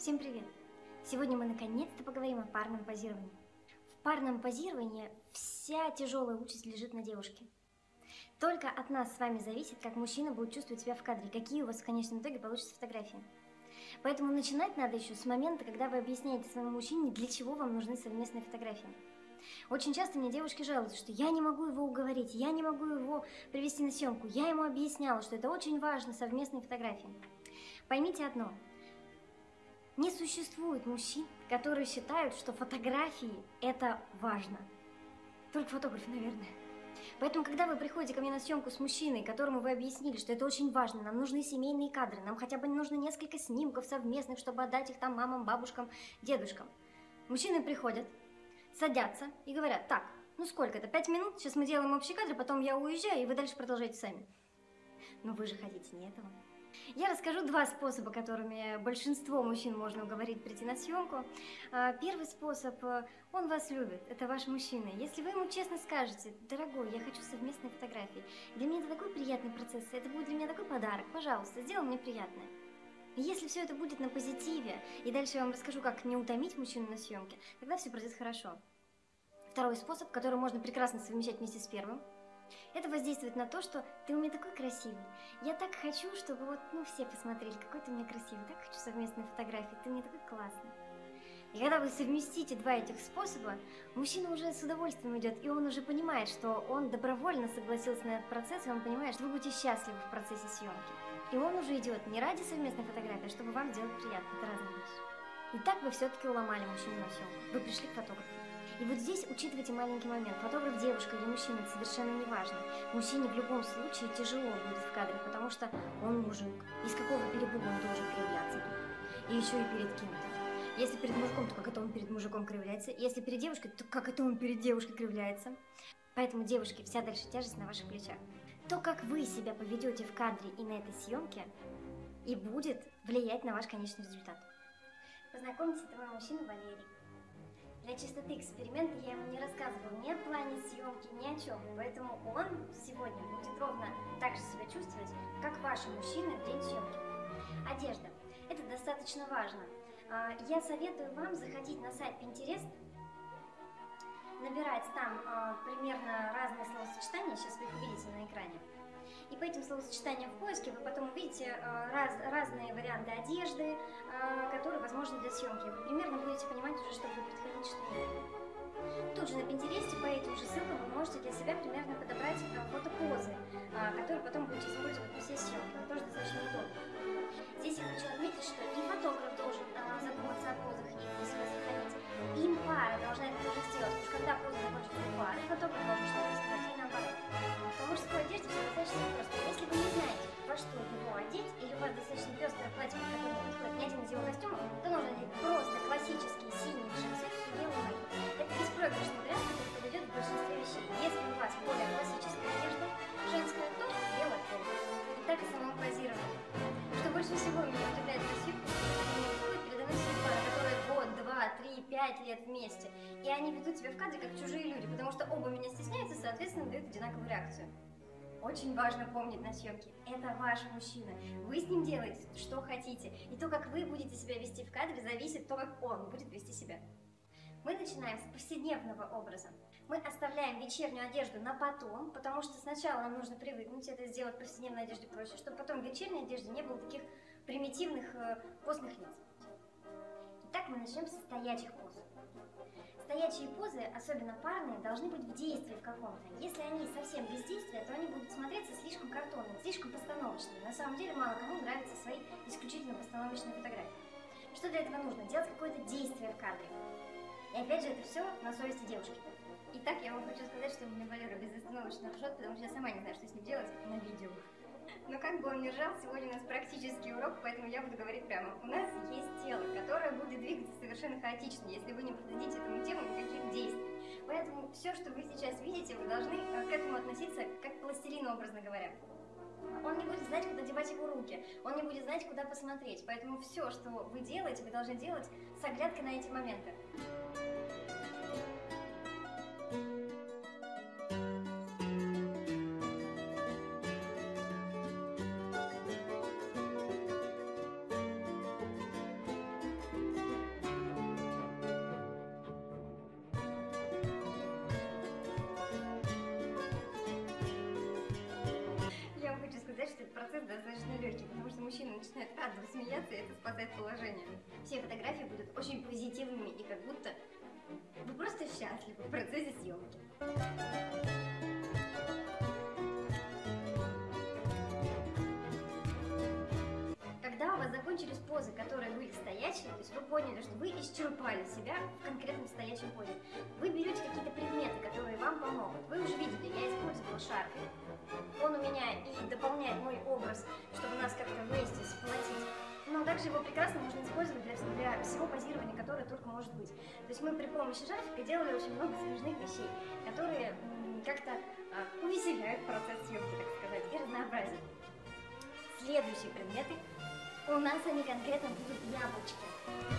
Всем привет! Сегодня мы наконец-то поговорим о парном позировании. В парном позировании вся тяжелая участь лежит на девушке. Только от нас с вами зависит, как мужчина будет чувствовать себя в кадре, какие у вас в конечном итоге получатся фотографии. Поэтому начинать надо еще с момента, когда вы объясняете своему мужчине, для чего вам нужны совместные фотографии. Очень часто мне девушки жалуются, что я не могу его уговорить, я не могу его привести на съемку. Я ему объясняла, что это очень важно, совместные фотографии. Поймите одно. Не существует мужчин, которые считают, что фотографии – это важно. Только фотографы, наверное. Поэтому, когда вы приходите ко мне на съемку с мужчиной, которому вы объяснили, что это очень важно, нам нужны семейные кадры, нам хотя бы нужно несколько снимков совместных, чтобы отдать их там мамам, бабушкам, дедушкам. Мужчины приходят, садятся и говорят: так, ну сколько это, 5 минут, сейчас мы делаем общий кадр, потом я уезжаю, и вы дальше продолжаете сами. Но вы же хотите не этого. Я расскажу два способа, которыми большинство мужчин можно уговорить прийти на съемку. Первый способ, он вас любит, это ваш мужчина. Если вы ему честно скажете: дорогой, я хочу совместные фотографии, для меня это такой приятный процесс, это будет для меня такой подарок, пожалуйста, сделай мне приятное. И если все это будет на позитиве, и дальше я вам расскажу, как не утомить мужчину на съемке, тогда все пройдет хорошо. Второй способ, который можно прекрасно совмещать вместе с первым, это воздействует на то, что ты у меня такой красивый. Я так хочу, чтобы вот, все посмотрели, какой ты у меня красивый. Так хочу совместные фотографии, ты мне такой классный. И когда вы совместите два этих способа, мужчина уже с удовольствием идет, и он уже понимает, что он добровольно согласился на этот процесс, и он понимает, что вы будете счастливы в процессе съемки. И он уже идет не ради совместной фотографии, а чтобы вам сделать приятно. Это разные вещи. И так вы все-таки уломали мужчину на съемку. Вы пришли к фотографу. И вот здесь учитывайте маленький момент. Фотограф девушка или мужчина, это совершенно не важно. Мужчине в любом случае тяжело будет в кадре, потому что он мужик. Из какого перепуга он должен кривляться тут? И еще и перед кем-то. Если перед мужиком, то как это он перед мужиком кривляется? Если перед девушкой, то как это он перед девушкой кривляется? Поэтому, девушки, вся дальше тяжесть на ваших плечах. То, как вы себя поведете в кадре и на этой съемке, и будет влиять на ваш конечный результат. Познакомьтесь, это мой мужчина Валерий. Для чистоты эксперимента я ему не рассказывала ни о плане съемки, ни о чем. Поэтому он сегодня будет ровно так же себя чувствовать, как ваши мужчины в день съемки. Одежда. Это достаточно важно. Я советую вам заходить на сайт Pinterest, набирать там примерно разные словосочетания, сейчас вы их увидите на экране. И по этим словосочетаниям в поиске вы потом увидите разные варианты одежды, которые возможны для съемки. Вы примерно будете понимать уже, что будет происходить, что нет. Тут же на Pinterest по этим же ссылкам вы можете для себя примерно подобрать фотопозы, которые потом будете использовать при всей съемке. Это тоже достаточно удобно. Здесь я хочу отметить, что и фотограф должен задуматься о позах и себя сохранить. И им пара должна это тоже сделать, потому что когда поза закончится у пары, фотограф должен что-то рассказать, и наоборот. По мужской одежде все достаточно просто. Если вы не знаете, во что его одеть, или у вас достаточно пестрое платье, под которое подходит ни один из его костюмов, то нужно надеть просто классические синие джинсы и белый майку. Это беспроигрышный вариант, который подойдет в большинстве вещей. Если у вас более классическая одежда, женская, то белое поло. И так и само позирование. Что больше всего меня удивляет на съемке, передо мной сидит пара, которые год, 2, 3, 5 лет вместе. И они ведут себя в кадре как чужие люди, потому что оба меня стесняются, соответственно, дают одинаковую реакцию. Очень важно помнить на съемке, это ваш мужчина. Вы с ним делаете, что хотите. И то, как вы будете себя вести в кадре, зависит от того, как он будет вести себя. Мы начинаем с повседневного образа. Мы оставляем вечернюю одежду на потом, потому что сначала нам нужно привыкнуть это сделать в повседневной одежде проще, чтобы потом в вечерней одежде не было таких примитивных постных лиц. Итак, мы начнем со стоячих поз. Стоячие позы, особенно парные, должны быть в действии в каком-то. Если они совсем без действия, то они будут смотреться слишком картонными, слишком постановочными. На самом деле мало кому нравятся свои исключительно постановочные фотографии. Что для этого нужно? Делать какое-то действие в кадре. И опять же, это все на совести девушки. Итак, я вам хочу сказать, что меня Валера безостановочно ржет, потому что я сама не знаю, что с ним делать на видео. Но как бы он ни ржал, сегодня у нас практический урок, поэтому я буду говорить прямо. У нас есть тело, которое будет двигаться совершенно хаотично, если вы не придадите этому телу никаких действий. Поэтому все, что вы сейчас видите, вы должны к этому относиться как к пластилину, образно говоря. Он не будет знать, куда девать его руки, он не будет знать, куда посмотреть. Поэтому все, что вы делаете, вы должны делать с оглядкой на эти моменты. процесс достаточно легкий, потому что мужчина начинает радостно смеяться, и это спасает положение. Все фотографии будут очень позитивными, и как будто вы просто счастливы в процессе съемки. Когда у вас закончились позы, которые были стоячие, то есть вы поняли, что вы исчерпали себя в конкретном стоячем позе, вы берете какие-то предметы, которые вам помогут. Вы уже видели, я использовала шарфик. Он у меня и дополняет мой образ, чтобы нас как-то вместе сплотить. Но также его прекрасно можно использовать для всего позирования, которое только может быть. То есть мы при помощи шарфика делали очень много смешных вещей, которые как-то увеселяют процесс съемки, так сказать, и разнообразие. Следующие предметы. У нас они конкретно будут яблочки.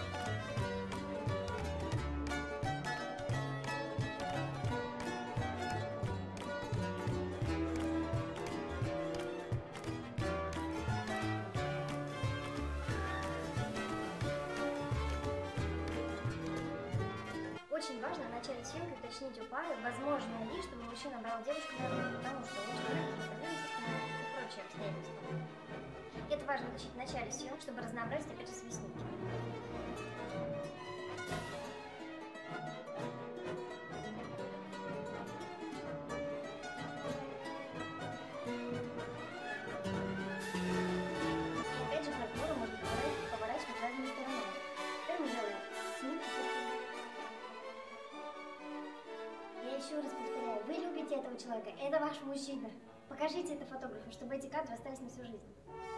Очень важно в начале съемки уточнить у пары, возможно ли, чтобы мужчина брал девушку на руку, потому что очень легкие поверхности и прочие обстоятельства. Это важно уточнить в начале съемки, чтобы разнообразить опять же свистники. И опять же фактуру можно поворачивать разными сторонами. Теперь мы делаем снимки. Я еще раз повторяю, вы любите этого человека, это ваш мужчина. Покажите это фотографу, чтобы эти кадры остались на всю жизнь.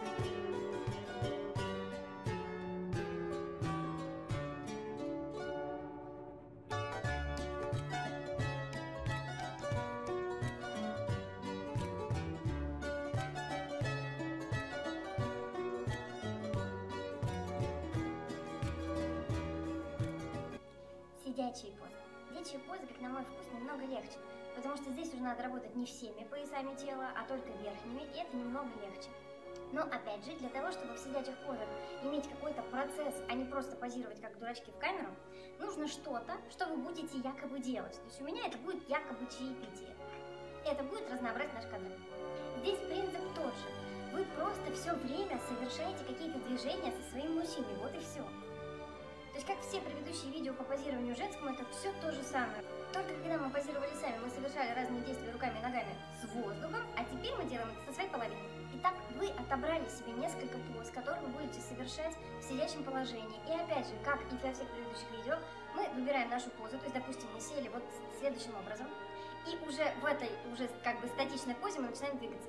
Сидячие позы. Сидячие позы, как на мой вкус, немного легче, потому что здесь уже надо работать не всеми поясами тела, а только верхними, и это немного легче. Но опять же, для того, чтобы в сидячих позах иметь какой-то процесс, а не просто позировать как дурачки в камеру, нужно что-то, что вы будете якобы делать. То есть у меня это будет якобы чаепитие. Это будет разнообразить наш кадр. Здесь принцип тот же. Вы просто все время совершаете какие-то движения со своим мужчиной, вот и все. То есть, как все предыдущие видео по позированию женскому, это все то же самое. Только когда мы позировали сами, мы совершали разные действия руками и ногами с воздухом, а теперь мы делаем это со своей половиной. Итак, вы отобрали себе несколько поз, которые вы будете совершать в сидячем положении. И опять же, как и для всех предыдущих видео, мы выбираем нашу позу, то есть, допустим, мы сели вот следующим образом, и уже в этой, уже как бы статичной позе мы начинаем двигаться.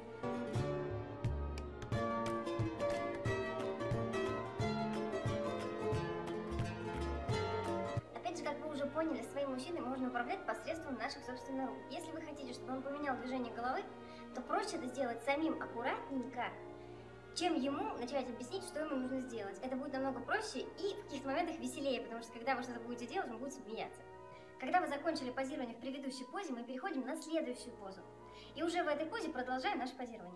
Как вы уже поняли, своим мужчиной можно управлять посредством наших собственных рук. Если вы хотите, чтобы он поменял движение головы, то проще это сделать самим аккуратненько, чем ему начать объяснить, что ему нужно сделать. Это будет намного проще и в каких-то моментах веселее, потому что когда вы что-то будете делать, он будет смеяться. Когда вы закончили позирование в предыдущей позе, мы переходим на следующую позу. И уже в этой позе продолжаем наше позирование.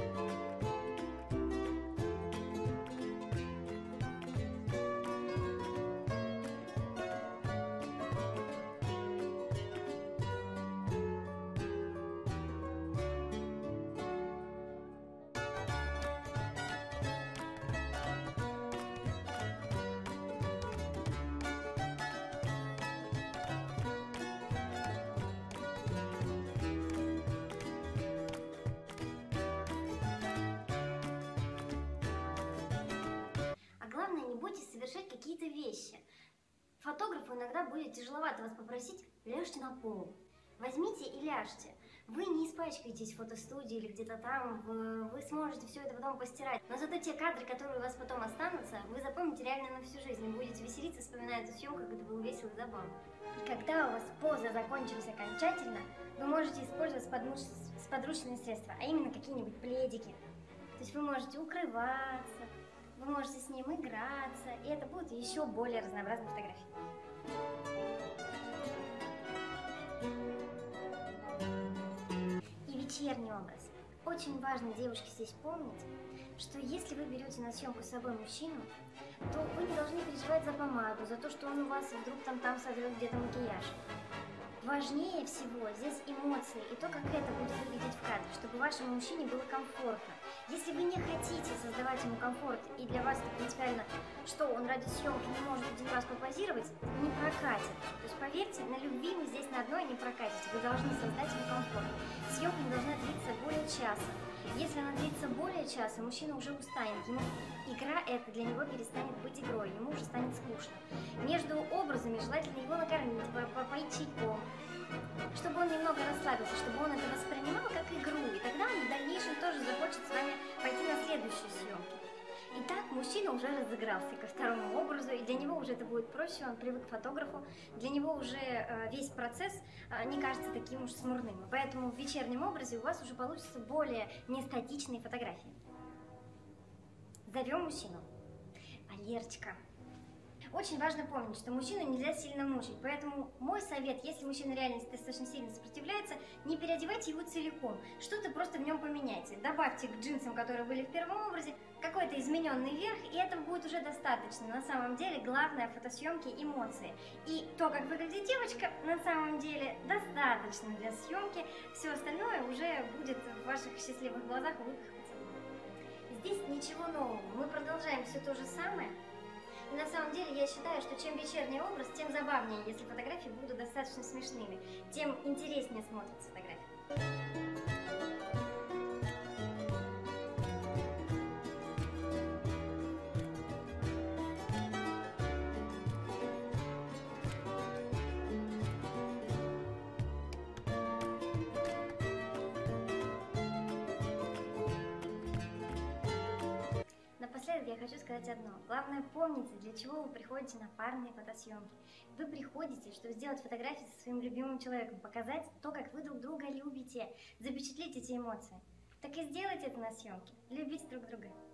Главное, не бойтесь совершать какие-то вещи. Фотографу иногда будет тяжеловато вас попросить: ляжьте на пол. Возьмите и ляжьте. Вы не испачкаетесь в фотостудии или где-то там, вы сможете все это потом постирать. Но зато те кадры, которые у вас потом останутся, вы запомните реально на всю жизнь. Вы будете веселиться, вспоминая эту съемку, как это было весело и забавно. И когда у вас поза закончилась окончательно, вы можете использовать подручные средства, а именно какие-нибудь пледики. То есть вы можете укрываться, вы можете с ним играться, и это будут еще более разнообразные фотографии. И вечерний образ. Очень важно, девушки, здесь помнить, что если вы берете на съемку с собой мужчину, то вы не должны переживать за помаду, за то, что он у вас вдруг там сотрет где-то макияж. Важнее всего здесь эмоции и то, как это будет выглядеть в кадре. чтобы вашему мужчине было комфортно. Если вы не хотите создавать ему комфорт, и для вас это принципиально, что он ради съемки не может один раз попозировать, не прокатит. То есть поверьте, на любви вы здесь на одной не прокатите, вы должны создать ему комфорт. Съемка не должна длиться более часа. Если она длится более часа, мужчина уже устанет, игра эта для него перестанет быть игрой, ему уже станет скучно. Между образами желательно его накормить, попоить чайком, чтобы он немного расслабился, чтобы он это воспринимал как игру, и тогда он в дальнейшем тоже захочет с вами пойти на следующую съемку. Итак, мужчина уже разыгрался ко второму образу, и для него уже это будет проще, он привык к фотографу, для него уже весь процесс не кажется таким уж смурным. Поэтому в вечернем образе у вас уже получится более нестатичные фотографии. Зовем мужчину. Валерочка. Очень важно помнить, что мужчину нельзя сильно мучить, поэтому мой совет, если мужчина реально достаточно сильно сопротивляется, не переодевайте его целиком, что-то просто в нем поменяйте. Добавьте к джинсам, которые были в первом образе, какой-то измененный верх, и этого будет уже достаточно. На самом деле, главное в фотосъемке эмоции. И то, как выглядит девочка, на самом деле достаточно для съемки, все остальное уже будет в ваших счастливых глазах, улыбках, поцелуях. Здесь ничего нового, мы продолжаем все то же самое. И на самом деле я считаю, что чем вечерний образ, тем забавнее, если фотографии будут достаточно смешными, тем интереснее смотрится фотография. Напоследок я хочу сказать одно. Главное, помните, для чего вы приходите на парные фотосъемки. Вы приходите, чтобы сделать фотографии со своим любимым человеком, показать то, как вы друг друга любите, запечатлеть эти эмоции. Так и сделайте это на съемке. Любите друг друга.